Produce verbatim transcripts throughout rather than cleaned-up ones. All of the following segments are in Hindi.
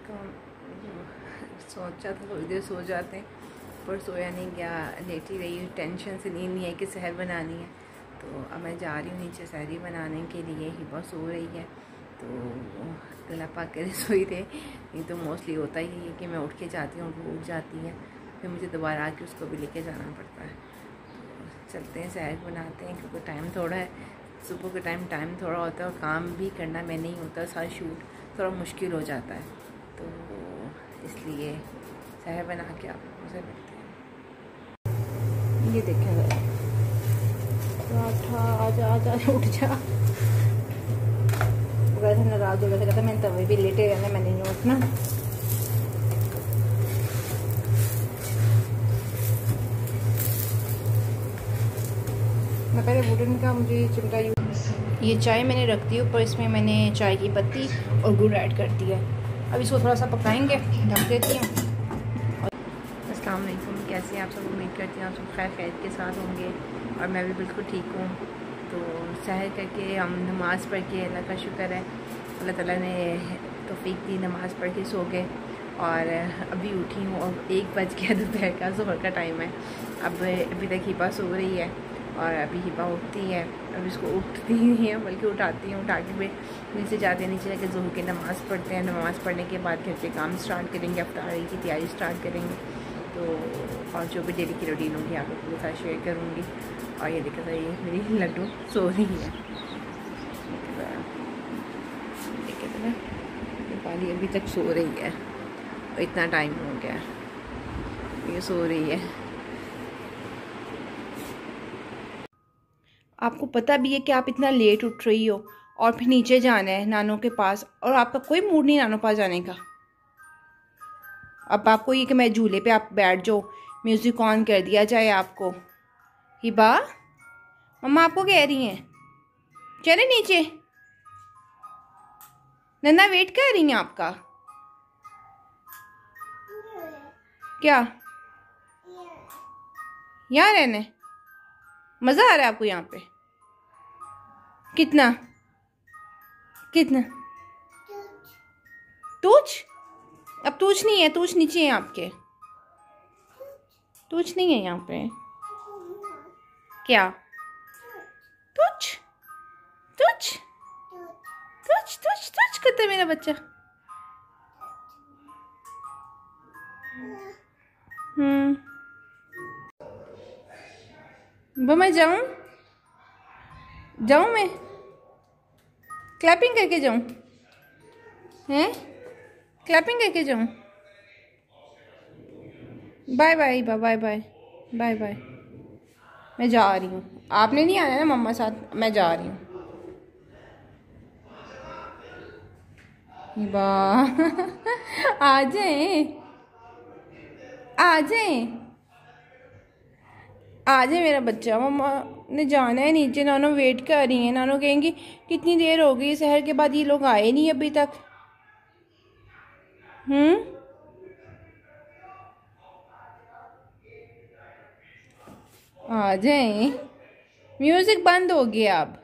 तो सोचा था थोड़ी देर सो जाते हैं, पर सोया नहीं गया, लेटी रही। टेंशन से नींद नहीं है कि सहर बनानी है। तो अब मैं जा रही हूँ नीचे सहरी बनाने के लिए। हिबा सो रही है तो गला पाक कर सोई थे। नहीं तो मोस्टली होता ही है कि मैं उठ के जाती हूँ, वो उठ जाती है, फिर मुझे दोबारा आके उसको भी लेके जाना पड़ता है। तो चलते हैं सहर बनाते हैं, क्योंकि टाइम थोड़ा है, सुबह के टाइम टाइम थोड़ा होता है और काम भी करना मैं नहीं होता, सारा शूट थोड़ा मुश्किल हो जाता है। तो इसलिए सहर बना के आप लोगों से मिलते हैं। ये देखें पराठा, आजा आजा उठ जा। वैसे नाराज हो गया था, कहता मैंने तवे भी लेटे रहना, मैंने नहीं उठना। मैं पहले वुडन का मुझे चिमटा यूज। ये चाय मैंने रख दी ऊपर, इसमें मैंने चाय की पत्ती और गुड़ ऐड कर दिया है। अब इसको थोड़ा सा पकाएंगे, ढक देती हूँ। अस्सलाम वालेकुम, कैसे हैं आप सब? उम्मीद करती हूँ आप सब खैर खैर के साथ होंगे और मैं भी बिल्कुल ठीक हूँ। तो सहर करके हम नमाज़ पढ़ के, अल्लाह का शुक्र है, अल्लाह ताला ने तौफीक दी, नमाज़ पढ़ के सो गए। और अभी उठी हूँ और एक बज गया, दोपहर का ज़ोहर का टाइम है। अब अभी तक हिबा सो रही है और अभी हिबा उठती है। अब इसको उठती नहीं है बल्कि उठाती हूँ, उठा के फिर नीचे जाते हैं, नीचे जाके ज़ोहर की नमाज़ पढ़ते हैं। नमाज़ पढ़ने के बाद घर के काम स्टार्ट करेंगे, अफ्तारी की तैयारी स्टार्ट करेंगे। तो और जो भी डेली की रूटीन होगी आप लोगों के साथ शेयर करूँगी। और ये देखा था, ये मेरी लड्डू सो रही है, देखा था ना, नेपाली अभी तक सो रही है और इतना टाइम हो गया, ये सो रही है। आपको पता भी है कि आप इतना लेट उठ रही हो और फिर नीचे जाना है नानों के पास, और आपका कोई मूड नहीं नानों पास जाने का। अब आपको ये कि मैं झूले पे आप बैठ जाओ, म्यूज़िक ऑन कर दिया जाए आपको। हिबा, मम्मा आपको कह रही हैं चले नीचे, नन्ना वेट कर रही हैं आपका। क्या यहाँ रहने मज़ा आ रहा है आपको यहाँ पे? कितना कितना तूच? अब तूच नहीं है, तूच नीचे है आपके, तूच नहीं है यहाँ पे। क्या तुच तुच तुच तुच तुच करता है मेरा बच्चा। हम्म, वो मैं जाऊं जाऊं मैं क्लैपिंग करके जाऊं, हैं क्लैपिंग करके जाऊं। Bye bye bye bye bye bye. मैं जा रही हूँ, आपने नहीं आना ना मम्मा साथ, मैं जा रही हूँ। वाह आ जाए आ जाए आ जाए मेरा बच्चा। मम्मा ने जाना है नीचे, नानो वेट कर रही हैं। नानो कहेंगी कितनी देर हो गई सहर के बाद, ये लोग आए नहीं अभी तक। हम्म, आ जाए, म्यूजिक बंद हो गया अब।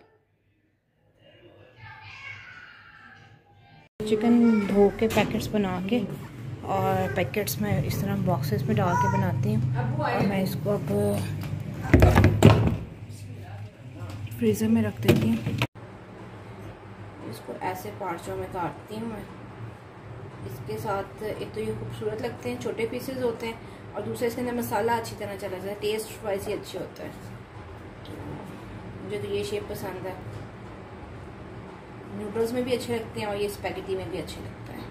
चिकन धो के पैकेट्स बना के और पैकेट्स में इस तरह बॉक्सेस में डाल के बनाती हूँ और मैं इसको अब फ्रीज़र में रख देती हूँ। इसको ऐसे पार्चों में काटती हूँ मैं। इसके साथ एक तो ये खूबसूरत लगते हैं, छोटे पीसेस होते हैं, और दूसरा इसके अंदर मसाला अच्छी तरह चला जाता है, टेस्ट वाइज ही अच्छे होता है। मुझे तो ये शेप पसंद है, नूडल्स में भी अच्छे लगते हैं और ये स्पैगेटी में भी अच्छे लगता है।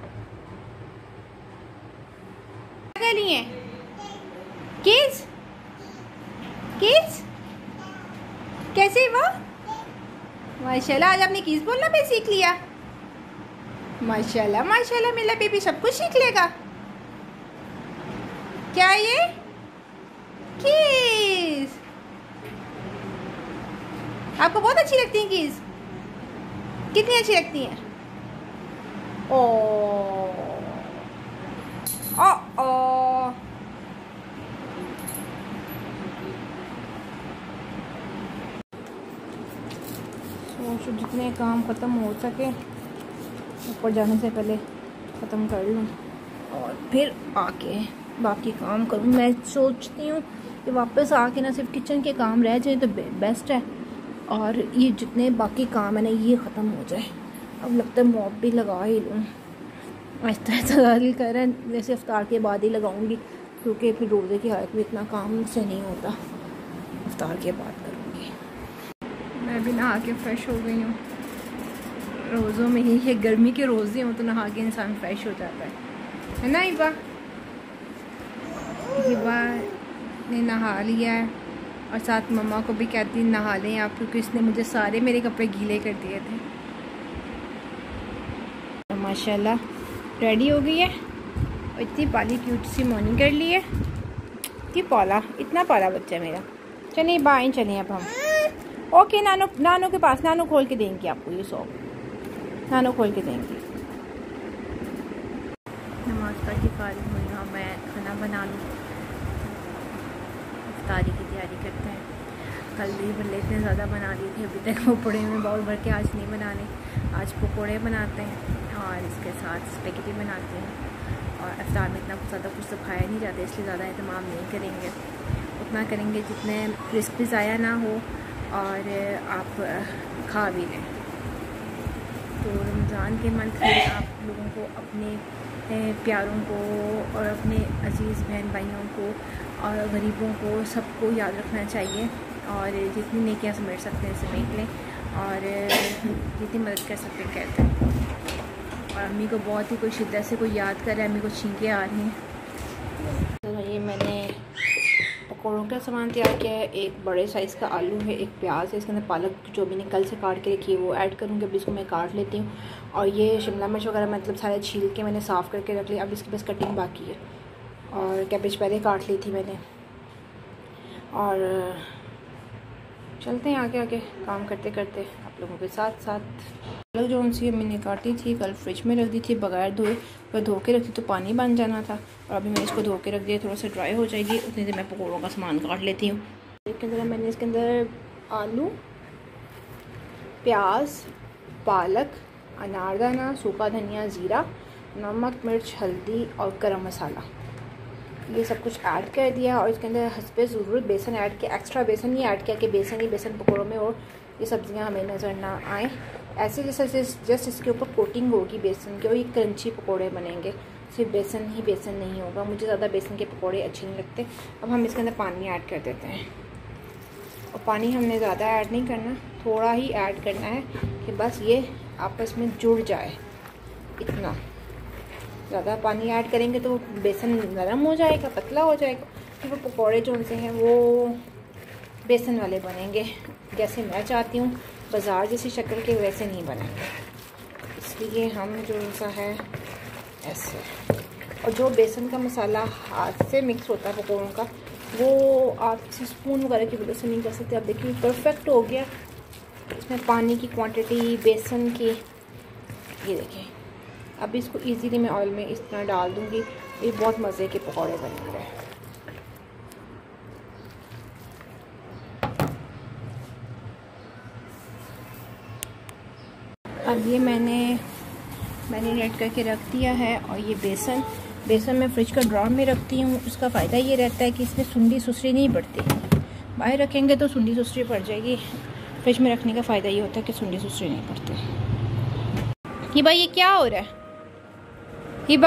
क्या लिए किस किस कैसे वो माशाल्लाह, आज आपने किस बोलना भी सीख लिया। माशाल्लाह माशाल्लाह, मेरा बेबी सब कुछ सीख लेगा। क्या ये किस आपको बहुत अच्छी लगती है? किस कितनी अच्छी लगती हैं? ओ ओ ओ सोचो जितने काम ख़त्म हो सके ऊपर जाने से पहले ख़त्म कर लूँ और फिर आके बाकी काम करूँ। मैं सोचती हूँ कि वापस आके ना सिर्फ किचन के काम रह जाए तो बेस्ट है, और ये जितने बाकी काम है ना ये ख़त्म हो जाए। अब लगता है मॉप भी लगा ही लूँ, आहिस्ता आहिस्ता दिल कर रहा है वैसे इफ्तार के बाद ही लगाऊंगी, क्योंकि फिर रोज़े की हालत में इतना काम से नहीं होता, इफ्तार के बाद करूँगी। मैं भी नहा के फ्रेश हो गई हूँ। रोज़ों में ही है, गर्मी के रोज़े हों तो नहा के इंसान फ्रेश हो जाता है है ना। हिबा हिबा ने नहा लिया है और साथ मम्मा को भी कहती नहा लें आप, क्योंकि इसने मुझे सारे मेरे कपड़े गीले कर दिए थे। तो माशाल्लाह रेडी हो गई है और इतनी पाली क्यूट सी मॉर्निंग कर ली है। इतनी पाला इतना पाला बच्चा है मेरा। चलिए बाएँ चलें अब हम। ओके नानो नानो के पास, नानो खोल के देंगे आपको ये सॉन्ग, नानो खोल के देंगे। नमाज पढ़ के फारिग हुई हूँ, मैं खाना बना लूँ, इफ्तारी की तैयारी करते हैं। कल भी भले इतने ज़्यादा बना लिए थे, अभी तक पकौड़े में बाउल भर के आज नहीं बनाने, आज पकौड़े बनाते हैं और इसके साथ स्पेगेटी बनाते हैं। और इफ्तार में इतना ज़्यादा कुछ तो खाया नहीं जाता, इसलिए ज़्यादा अहतमाम नहीं करेंगे, उतना करेंगे जितने रिस्क भी ज़ाया ना हो और आप खा भी लें। तो रमज़ान के मंथ में आप लोगों को अपने प्यारों को और अपने अजीज़ बहन भाइयों को और गरीबों को सबको याद रखना चाहिए, और जितनी नेकियां समेट सकते हैं समेट लें और जितनी मदद कर सकते हैं कहते हैं। और अम्मी को बहुत ही कोई शिद्दत से कोई याद कर रहा है, अम्मी को छींके आ रही हैं। तो ये मैंने पकौड़ों का सामान तैयार किया है। एक बड़े साइज़ का आलू है, एक प्याज है, इसके अंदर पालक जो मैंने कल से काट के रखी है वो ऐड करूँगी। अब इसको मैं काट लेती हूँ। और ये शिमला मिर्च वगैरह मतलब सारे छील के मैंने साफ़ करके रख लिया, अब इसकी बस कटिंग बाकी है। और कैबेज पहले काट ली थी मैंने। और चलते हैं आगे आगे काम करते करते आप लोगों के साथ साथ। पालक जो उनसी मैंने काटी थी कल फ्रिज में रख दी थी बगैर धोए, पर धो के रखी तो पानी बन जाना था, और अभी मैंने इसको धो के रख दिया, थोड़ा सा ड्राई हो जाएगी, उतनी देर मैं पकौड़ों का सामान काट लेती हूँ। इसके अंदर मैंने इसके अंदर आलू, प्याज, पालक, अनारदाना, सूखा धनिया, ज़ीरा, नमक, मिर्च, हल्दी और गरम मसाला ये सब कुछ ऐड कर दिया। और इसके अंदर हस्बे ज़रूरत बेसन ऐड किया, एक्स्ट्रा बेसन नहीं ऐड किया कि बेसन ही बेसन पकौड़ों में और ये सब्ज़ियां हमें नज़र ना आए। ऐसे जैसे जस्ट इसके ऊपर कोटिंग होगी बेसन की और ये क्रंची पकौड़े बनेंगे, सिर्फ बेसन ही बेसन नहीं होगा। मुझे ज़्यादा बेसन के पकौड़े अच्छे नहीं लगते। अब हम इसके अंदर पानी ऐड कर देते हैं, और पानी हमने ज़्यादा ऐड नहीं करना, थोड़ा ही ऐड करना है कि बस ये आपस में जुड़ जाए। इतना ज़्यादा पानी ऐड करेंगे तो बेसन नरम हो जाएगा, पतला हो जाएगा, फिर वो पकौड़े जो उनसे हैं वो बेसन वाले बनेंगे, जैसे मैं चाहती हूँ बाज़ार जैसी शक्ल के वैसे नहीं बनेंगे। इसलिए हम जो सा है ऐसे, और जो बेसन का मसाला हाथ से मिक्स होता है पकौड़ों का वो आप किसी स्पून वगैरह की वजह से नहीं कर सकते। आप देखिए परफेक्ट हो गया। इसमें पानी की क्वांटिटी, बेसन की, ये देखिए। अब इसको इजीली मैं ऑयल में इस तरह डाल दूंगी, ये बहुत मज़े के पकौड़े बनेंगे। अब ये मैंने मैरिनेट करके रख दिया है, और ये बेसन बेसन मैं फ्रिज का ड्रॉर में रखती हूँ। उसका फ़ायदा ये रहता है कि इसमें सुंडी सुसरी नहीं पड़ती। बाहर रखेंगे तो सुंडी सुसरी पड़ जाएगी, फ्रिज में रखने का फ़ायदा ये होता है कि सुंडी सुसरी नहीं पड़ती। हिबा ये क्या हो रहा है? हिबा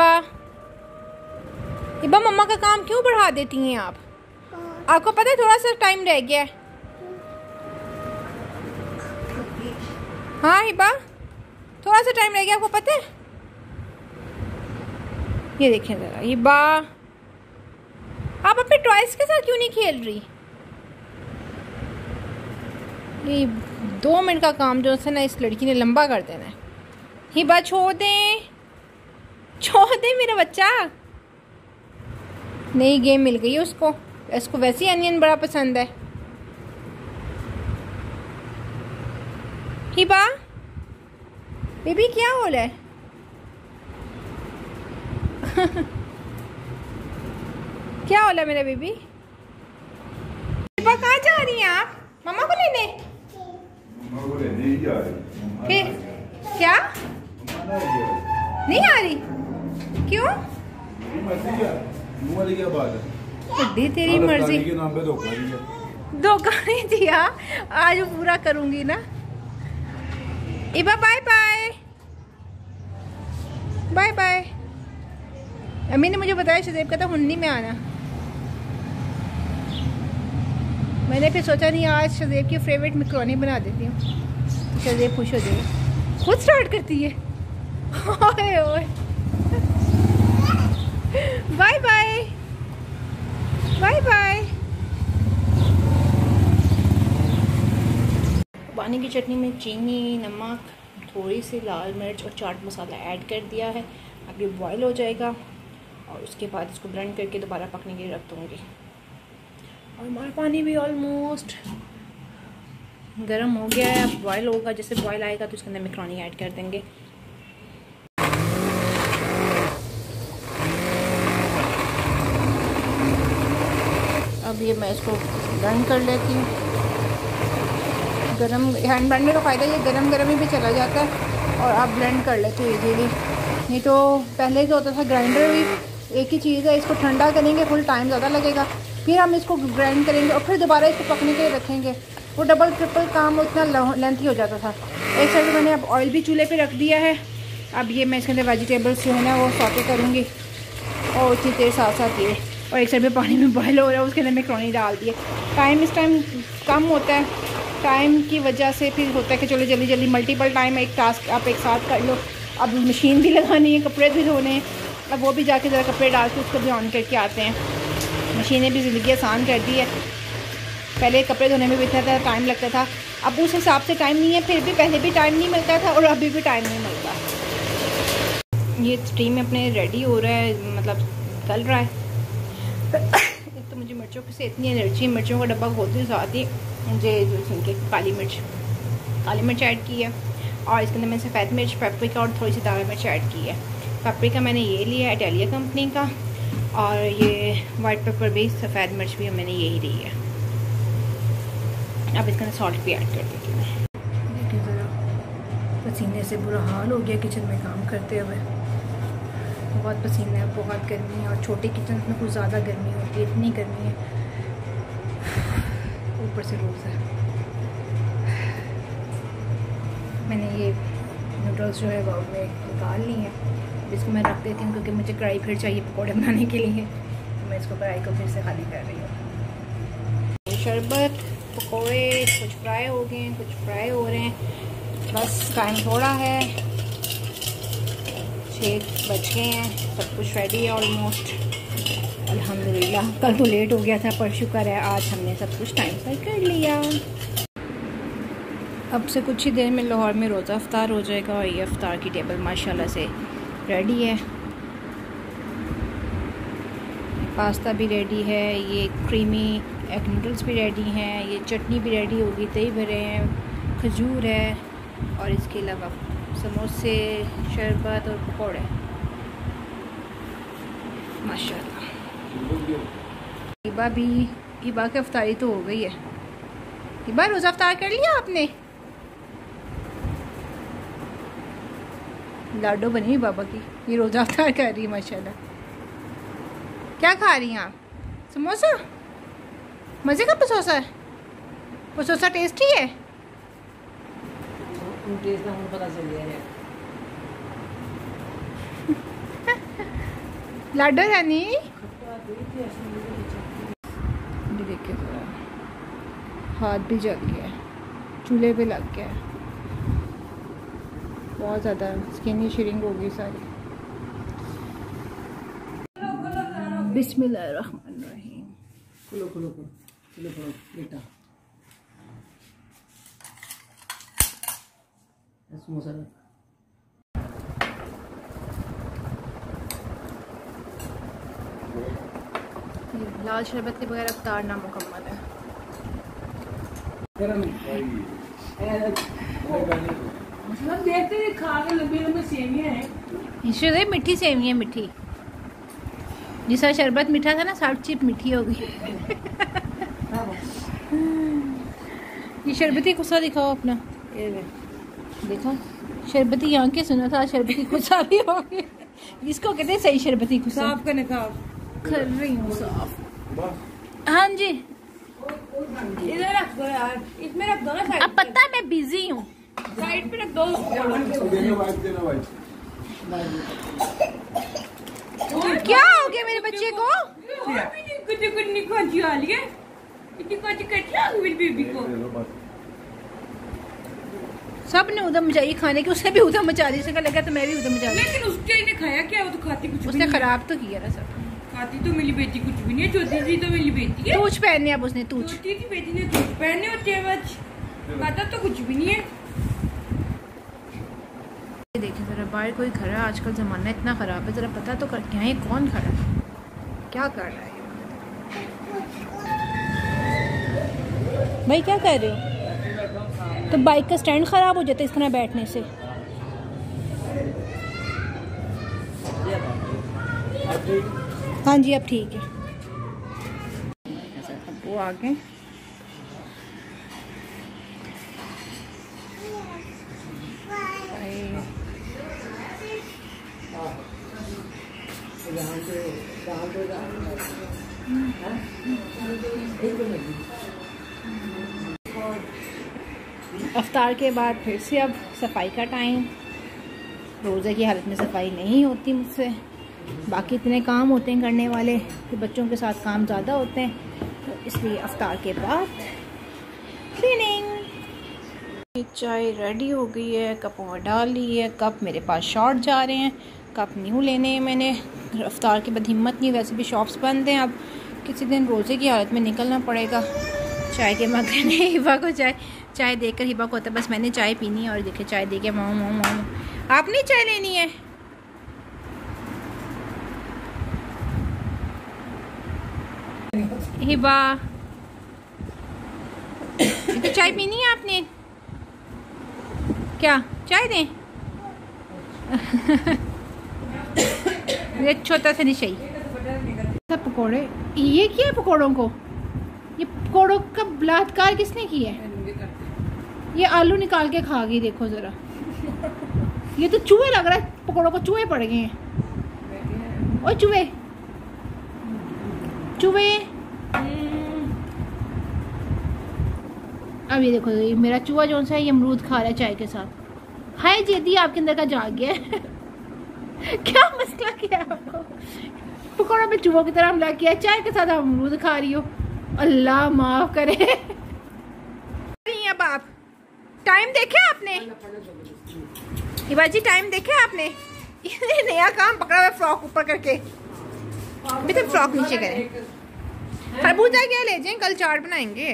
हिबा मम्मा का काम क्यों बढ़ा देती हैं आप? आपको पता है थोड़ा सा टाइम रह गया है। हाँ हिबा थोड़ा सा टाइम रह गया, आपको पता है? ये देखें जरा, हिबा आप अपने टॉयज के साथ क्यों नहीं खेल रही? ये दो मिनट का काम जो है ना इस लड़की ने लंबा कर देना है। हिबा छोड़ दें, छोड़ दे मेरा बच्चा। नई गेम मिल गई है उसको, इसको वैसे ही अनियन बड़ा पसंद है। हिबा बेबी क्या हो रहा है? क्या हो रहा है मेरा बेबी? हिबा कहाँ जा रही हैं आप? मम्मा को लेने? मम्मा को लेने ही जा रही। फिर क्या? नहीं आ रही? क्यों? क्या बात है? बड़ी तेरी मर्जी के नाम पे धोखा दिया। धोखा नहीं दिया, आज वो पूरा करूंगी ना। इबा बाय बाय बाय बाय। अम्मी ने मुझे बताया शदेब का था हुन्नी में आना। मैंने फिर सोचा नहीं आज शदेब की फेवरेट मैकरोनी बना देती हूँ, शदेब खुश हो जाएगा। खुद स्टार्ट करती है। ओए ओए बाय बाय बाय बाय। पानी की चटनी में चीनी, नमक, थोड़ी सी लाल मिर्च और चाट मसाला ऐड कर दिया है। अब ये बॉईल हो जाएगा और उसके बाद इसको ब्लेंड करके दोबारा पकने के लिए रख दूँगी। और हमारा पानी भी ऑलमोस्ट गर्म हो गया है। अब बॉईल होगा, जैसे बॉईल आएगा तो इसके अंदर मैकरोनी ऐड कर देंगे। अब ये मैं इसको ब्लेंड कर लेती हूँ। गरम हैंड ब्लेंडर का फ़ायदा ये गरम गरम ही भी चला जाता है और आप ब्लेंड कर लेते हो इजीली। नहीं तो पहले जो होता था ग्राइंडर भी एक ही चीज़ है, इसको ठंडा करेंगे फुल टाइम ज़्यादा लगेगा, फिर हम इसको ग्राइंड करेंगे और फिर दोबारा इसको पकने के लिए रखेंगे, वो डबल ट्रिपल काम उतना लेंथी हो जाता था। एक साइड मैंने अब ऑयल भी चूल्हे पे रख दिया है। अब ये मैं इसके अंदर वेजिटेबल्स जो है ना वो सौटे करूँगी और उसी देर साथ साथ ये, और एक साइड में पानी में बॉयल हो रहा है उसके अंदर मैकरोनी डाल दिए। टाइम इस टाइम कम होता है, टाइम की वजह से फिर होता है कि चलो जल्दी जल्दी मल्टीपल टाइम एक टास्क आप एक साथ कर लो। अब मशीन भी लगानी है, कपड़े भी धोने हैं, अब वो भी जाके ज़रा कपड़े डाल के उसको भी ऑन करके आते हैं। मशीनें भी ज़िंदगी आसान कर दी है। पहले कपड़े धोने में भी इतना टाइम लगता था, अब उस हिसाब से टाइम नहीं है, फिर भी पहले भी टाइम नहीं मिलता था और अभी भी टाइम नहीं मिलता। ये स्टीम अपने रेडी हो रहा है, मतलब गल रहा है। एक तो मुझे मिर्चों से इतनी एलर्जी, मिर्चों का डब्बा खोलते हैं साथ ही मुझे जो सुन के काली मिर्च काली मिर्च ऐड की है और इसके अंदर मैंने सफ़ेद मिर्च, पेपरिका और थोड़ी सी दाल मिर्च ऐड की है। पेपरिका मैंने ये लिया है इटालिया कंपनी का और ये वाइट पेपर भी, सफ़ेद मिर्च भी मैंने यही ली है। अब इसके अंदर सॉल्ट भी ऐड कर देती हूँ। देखिए ज़रा पसीने से बुरा हाल हो गया किचन में काम करते हुए, बहुत पसीना है, बहुत गर्मी है और छोटे किचन में कुछ ज़्यादा गर्मी होती है, इतनी गर्मी है, ऊपर से रोज़ है। मैंने ये नूडल्स जो है वो में निकाल ली हैं, इसको मैं रख देती हूँ क्योंकि मुझे कढ़ाई फिर चाहिए पकौड़े बनाने के लिए, तो मैं इसको कढ़ाई को फिर से खाली कर रही हूँ। शरबत, पकौड़े कुछ फ्राई हो गए हैं, कुछ फ्राई हो रहे हैं, बस टाइम थोड़ा है, छः बज गए हैं, सब कुछ रेडी है ऑलमोस्ट। अल्हम्दुलिल्लाह, कल तो लेट हो गया था पर शुक्र है आज हमने सब कुछ टाइम पर कर लिया। अब से कुछ ही देर में लाहौर में रोज़ा अफ्तार हो जाएगा और ये अफ्तार की टेबल माशाल्लाह से रेडी है। पास्ता भी रेडी है, ये क्रीमी एग नूडल्स भी रेडी हैं, ये चटनी भी रेडी होगी, दही भरे हैं, खजूर है और इसके अलावा समोसे, शरबत और पकौड़े माशाल्लाह। इबा भी, इबा की अफ्तारी तो हो गई है। इबा रोज़ा अफ्तार कर लिया आपने? लाडो बनी हुई बाबा की, ये रोज़ा अफ्तार कर रही है माशाल्लाह। क्या खा रही हैं आप? समोसा? मज़े का पसोसा है? पसोसा टेस्टी है? टेस्ट ना पता चल गया। लाडो रानी देखिए हाथ भी जल गया, चूल्हे पे लग गया, बहुत ज़्यादा स्किन शिरिंग हो गई सारी। बिस्मिल्लाहिर्रहमानिर्रहीम। खुलो खुलो खुलो खुलो खुलो बेटा, समोसा लाल शरबत के बगैर अफ्तार नामुकम्मल है। मतलब देखते ही खा के लंबी लंबी सेवियां हैं। इससे मीठी सेवियां, मीठी जिसका शरबत मीठा था ना, सब चीज मीठी हो गई। ये शरबती गुस्सा दिखाओ अपना, ये देखो शरबती आंखें सुना था, शरबती गुस्सा भी हो गया। इसको कहते हैं सही शरबती खुशा। साफ करने का कर रही हूँ साफ। हाँ जी इधर रख दो यार, इसमें रख दो ना साइड। अब पता है मैं बिजी हूँ, साइड पे रख दो। क्या हो गया मेरे बच्चे को? कुछ कुछ नहीं खोजी आ लिया, इतनी कुछ कटिया मेरी बेबी को। सब ने उधम मचाई खाने की, उसने भी उधम मचा दी, उसका लगा तो मैं भी उधम मचा दी। लेकिन उसके ने खाया क्या, वो तो खाती कुछ उसने खराब तो किया ना सब। खाती तो मेरी बेटी कुछ भी नहीं है, छोटी सी तो मेरी बेटी है। तूच पहनने अब उसने तूच। छोटी सी बेटी ने तूच पहनने होते हैं, बस खाता तो कुछ भी नहीं है। देखिए जरा बाहर कोई खड़ा है, आजकल ज़माना इतना ख़राब है, ज़रा पता तो कर क्या है कौन खड़ा है, क्या कर रहा है भाई, क्या कर रहे हो? तो बाइक का स्टैंड ख़राब हो जाता है इस तरह बैठने से। हाँ जी अब ठीक है। अब वो आ गए। अफ्तार के बाद फिर से अब सफाई का टाइम। रोज़े की हालत में सफाई नहीं होती मुझसे, बाकी इतने काम होते हैं करने वाले कि बच्चों के साथ काम ज़्यादा होते हैं, तो इसलिए अफ्तार के बाद क्लीनिंग। चाय रेडी हो गई है, कपों में डाल ली है, कप मेरे पास शॉर्ट जा रहे हैं, कप न्यू लेने हैं मैंने। अफ्तार के बाद हिम्मत नहीं, वैसे भी शॉप्स बंद हैं, अब किसी दिन रोज़े की हालत में निकलना पड़ेगा। चाय के मग ने हिबा को चाय चाय देकर हिबा को होता है बस मैंने चाय पीनी है, और देखे चाय दे के माओ माओ माओ आपने चाय लेनी है। हिबा तो चाय पीनी है आपने, क्या चाय दें? ये छोटा सा निशाई पकौड़े, ये क्या है पकौड़ों को? ये पकौड़ों का बलात्कार किसने किया है? ये आलू निकाल के खा गई, देखो जरा। ये तो चूहे लग रहा है, पकौड़ों को चूहे पड़ गए हैं। ओ चूहे चूहे अब ये देखो, ये मेरा चूहा जो सा है ये अमरूद खा रहा है चाय के साथ। हाय जेदी आपके अंदर का जाग गया है। क्या मसला क्या है आपको? पकौड़ा में चूहों की तरह हमला किया, चाय के साथ अमरूद खा रही हो, अल्लाह माफ करे। अब आप टाइम देखे आपने? हिबाजी टाइम देखे आपने? ये नया काम पकड़ा हुआ फ्रॉक ऊपर करके, अभी तो फ्रॉक नीचे करें। खरबूजा क्या ले जाएं, कल चाट बनाएंगे।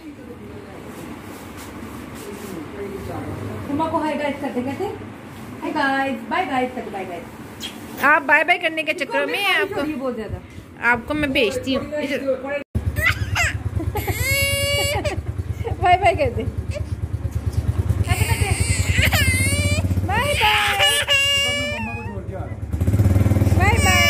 को हाय गाइस करते कहते हाय गाइस, बाय गाइस करते, बाय गाइस। आप बाय बाय करने के चक्कर में आपको बहुत ज्यादा आपको मैं भेजती हूँ। बाय बाय कर दे, बाय बाय बाय बाय।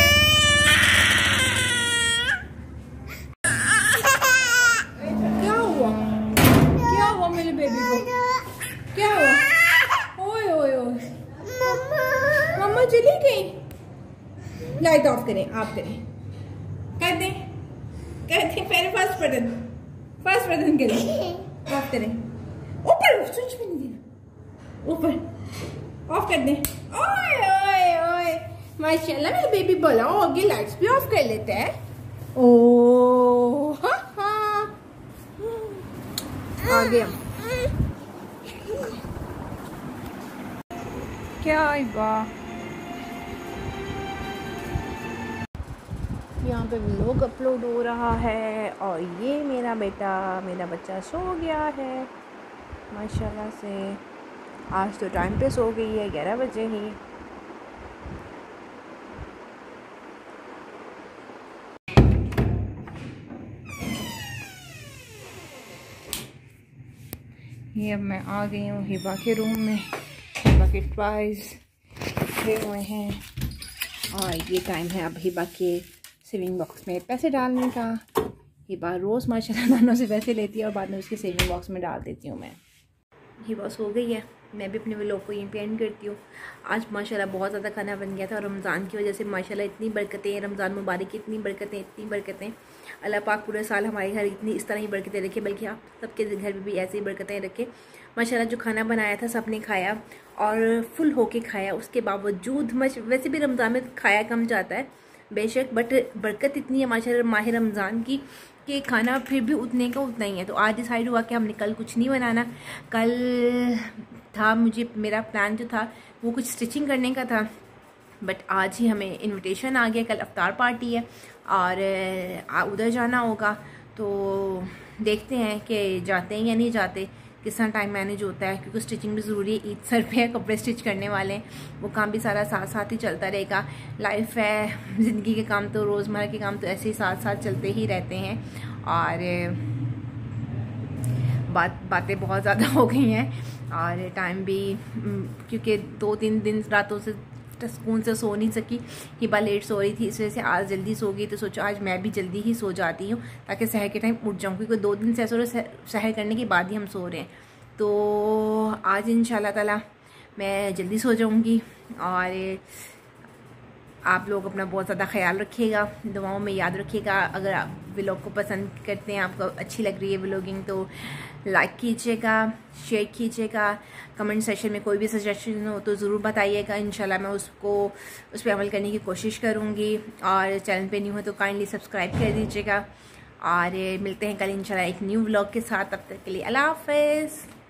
क्या हुआ, क्या हुआ मेरे बेबी को, क्या हुआ? ओए ओए ओए मम्मा चली गई। लाइट ऑफ करें, आप करें, कर दें कर दें पहले फर्स्ट बटन फर्स्ट बटन करें, ऑफ करें। ऊपर स्विच भी नहीं देना, ऊपर ऑफ कर दें। ओए ओए ओए माशाल्लाह मेरे बेबी बोला आगे लाइट्स भी ऑफ कर लेते हैं। ओ हा हा आ गया। क्या वाह, यहाँ पे व्लॉग अपलोड हो रहा है, और ये मेरा बेटा मेरा बच्चा सो गया है माशाल्लाह से। आज तो टाइम पे सो गई है, ग्यारह बजे ही। ये अब मैं आ गई हूँ हिबा के रूम में। हिबा के टॉयज रखे हुए हैं, और ये टाइम है अब हिबा के सेविंग बॉक्स में पैसे डालने का। हिबा रोज़ माशाल्लाह नानों से पैसे लेती है और बाद में उसके सेविंग बॉक्स में डाल देती हूँ मैं। हिबा सो गई है। मैं भी अपने व्लॉग को यहीं पे एंड करती हूँ। आज माशाल्लाह बहुत ज़्यादा खाना बन गया था और रमज़ान की वजह से माशाल्लाह इतनी बरकतें, रमज़ान मुबारक की इतनी बरकतें इतनी बरकतें। अल्लाह पाक पूरे साल हमारे घर इतनी इस तरह ही बरकतें रखे, बल्कि आप सबके घर में भी ऐसे ही बरकतें रखे। माशाल्लाह जो खाना बनाया था सबने खाया और फुल होके खाया। उसके बावजूद मच वैसे भी रमज़ान में खाया कम जाता है बेशक, बट बरकत इतनी है माशाल्लाह माह रमज़ान की कि खाना फिर भी उतने का उतना ही है। तो आज डिसाइड हुआ कि हमने कल कुछ नहीं बनाना। कल था मुझे मेरा प्लान जो था वो कुछ स्टिचिंग करने का था, बट आज ही हमें इनविटेशन आ गया। कल अफ्तार पार्टी है और उधर जाना होगा, तो देखते हैं कि जाते हैं या नहीं जाते, किस तरह टाइम मैनेज होता है, क्योंकि स्टिचिंग भी ज़रूरी है। ईद सर पे है, कपड़े स्टिच करने वाले हैं, वो काम भी सारा साथ साथ ही चलता रहेगा। लाइफ है, ज़िंदगी के काम तो रोज़मर्रा के काम तो ऐसे ही साथ साथ चलते ही रहते हैं। और बात बातें बहुत ज़्यादा हो गई हैं और टाइम भी, क्योंकि दो तीन दिन रातों से सुकून से सो नहीं सकी। हिबा लेट सो रही थी, इस वजह से आज जल्दी सो गई। तो सोचा आज मैं भी जल्दी ही सो जाती हूँ ताकि सहर के टाइम उठ जाऊँ, क्योंकि दो दिन से ऐसा सहर करने के बाद ही हम सो रहे हैं। तो आज इंशाल्लाह ताला मैं जल्दी सो जाऊँगी। और आप लोग अपना बहुत ज़्यादा ख्याल रखिएगा, दुआओं में याद रखिएगा। अगर आप व्लॉग को पसंद करते हैं, आपको अच्छी लग रही है व्लॉगिंग, तो लाइक कीजिएगा, शेयर कीजिएगा। कमेंट सेक्शन में कोई भी सजेशन हो तो ज़रूर बताइएगा, इंशाल्लाह मैं उसको उस पर अमल करने की कोशिश करूँगी। और चैनल पे न्यू हो तो काइंडली सब्सक्राइब कर दीजिएगा। और मिलते हैं कल इंशाल्लाह एक न्यू व्लॉग के साथ। तब तक के लिए अल्लाह हाफ़िज़।